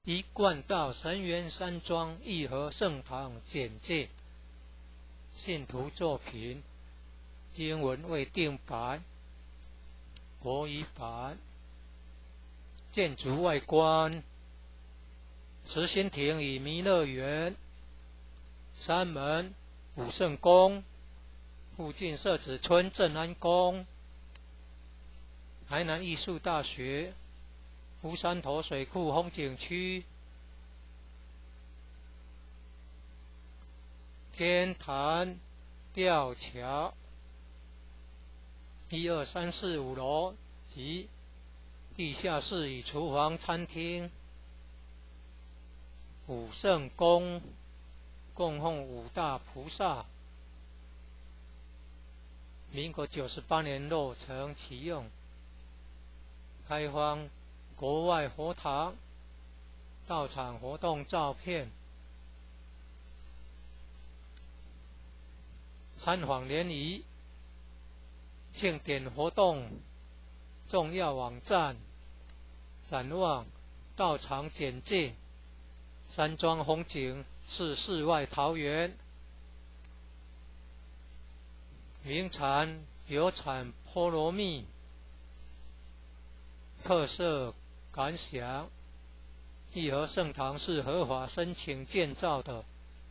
一贯道神源山庄义和圣堂简介，信徒作品，英文未定版，国语版。建筑外观：慈心亭与弥勒园，山门武圣宫，附近社子村正安宫，台南艺术大学，乌山头水库风景区，天坛吊桥，1、2、3、4、5楼及地下室与厨房、餐厅。武圣宫供奉五大菩萨，民国98年落成启用，开放国外佛堂到场活动照片，参访联谊庆典活动重要网站，展望到场简介，山庄风景是世外桃源，名产有产菠萝蜜，特色感想：义和圣堂是合法申请建造的，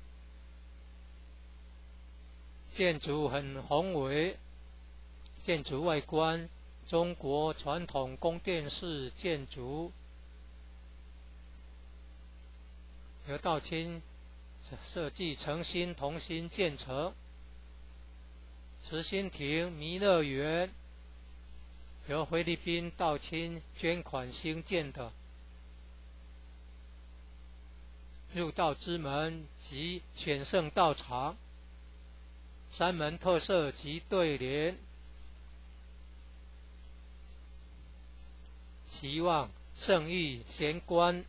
建筑很宏伟，建筑外观中国传统宫殿式建筑，由道清设计诚心同心建成。慈心亭弥勒园由菲律宾道清捐款兴建的，入道之门及选圣道场，山门特色及对联，期望圣誉贤官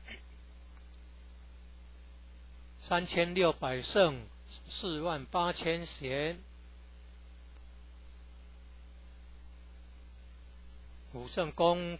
3600圣48000贤。武圣宫